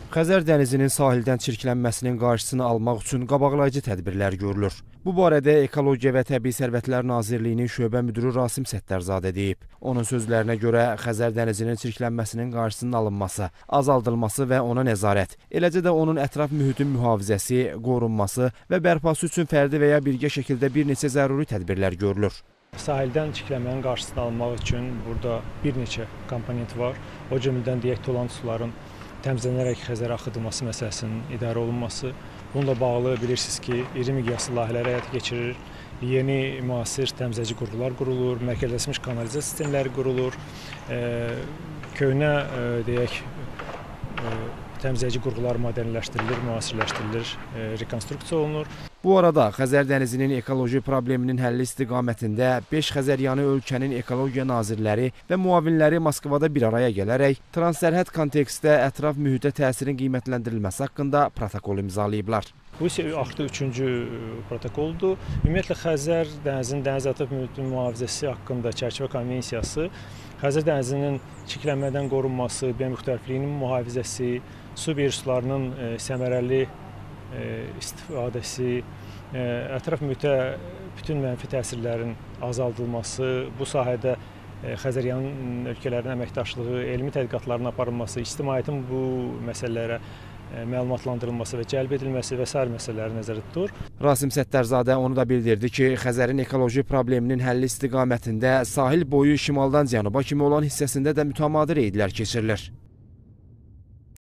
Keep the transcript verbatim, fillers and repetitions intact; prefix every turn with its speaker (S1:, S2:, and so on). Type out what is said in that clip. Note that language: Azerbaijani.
S1: Xəzər dənizinin sahildən çirklənməsinin qarşısını almaq üçün qabaqlayıcı tədbirlər görülür. Bu barədə Ekologiya və Təbii Sərvətlər Nazirliyinin şöbə müdürü Rasim Səttarzadə deyib. Onun sözlərinə görə Xəzər dənizinin çirklənməsinin qarşısının alınması, azaldılması və ona nəzarət, eləcə də onun ətraf mühitin mühafizəsi, qorunması və bərpası üçün fərdi və ya birgə şəkildə bir neçə zəruri tədbirlər görülür.
S2: Sahildən çirklənmənin qarşısını almaq üçün burada bir neçə komponent var. O cümlədən deyək tulan suların təmizlənərək Xəzərə axıdılması məsələsinin idarə olunması. Bununla bağlı bilirsiniz ki, iri miqyaslı layihələr həyata keçirilir. Yeni müasir təmizləyici qurğular qurulur, mərkəzləşmiş kanalizasiya sistemləri qurulur, e, köhnə e, deyək e, təmizləyici qurğular modernləşdirilir, müasirləşdirilir, e, rekonstruksiya olunur.
S1: Bu arada Xəzər dənizinin ekoloji probleminin həlli istiqamətində beş Xəzəryanı ölkənin ekologiya nazirləri və müavinləri Moskvada bir araya gələrək transsərhəd kontekstdə ətraf mühitə təsirin qiymətləndirilməsi haqqında protokol imzalayıblar.
S2: Bu isə artıq üçüncü protokoldur. Ümumiyyətlə Xəzər dənizinin dəniz ətraf mühitinin mühafizəsi haqqında çərçivə konvensiyası Xəzər dənizinin çirklənmədən qorunması, biomüxtəlifliyinin mühafizəsi, su resurslarının e, səmərəli e, istifadəsi, e, ətraf mühitə bütün mənfi təsirlərin azaldılması, bu sahədə e, Xəzəryanı ölkələrin əməkdaşlığı, elmi tədqiqatların aparılması, ictimaiyyətin bu məsələlərə məlumatlandırılması və cəlb edilməsi və sair məsələləri nəzərdə tutur.
S1: Rasim Səttarzadə onu da bildirdi ki, Xəzərin ekoloji probleminin həlli istiqamətində sahil boyu şimaldan cənuba kimi olan hissəsində də mütəmadi reydlər keçirilir.